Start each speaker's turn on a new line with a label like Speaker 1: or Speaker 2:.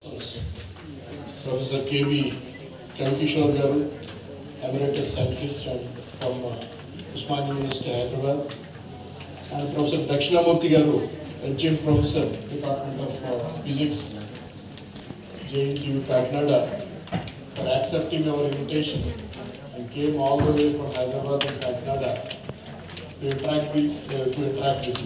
Speaker 1: Professor K.V. Kankishore Garu, Emeritus Scientist and from Usman University, Hyderabad, and Professor Dakshinamurthy Garu, Adjunct Professor, Department of Physics, JNTU, Kakinada, for accepting our invitation and came all the way from Hyderabad and Kakinada to interact with you.